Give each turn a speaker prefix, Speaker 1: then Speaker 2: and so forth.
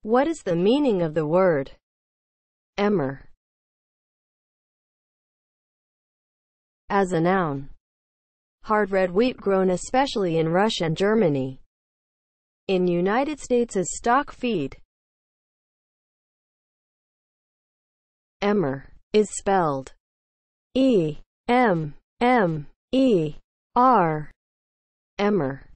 Speaker 1: What is the meaning of the word EMMER as a noun? Hard red wheat grown especially in Russia and Germany. In United States as stock feed. EMMER is spelled E-M-M-E-R. EMMER.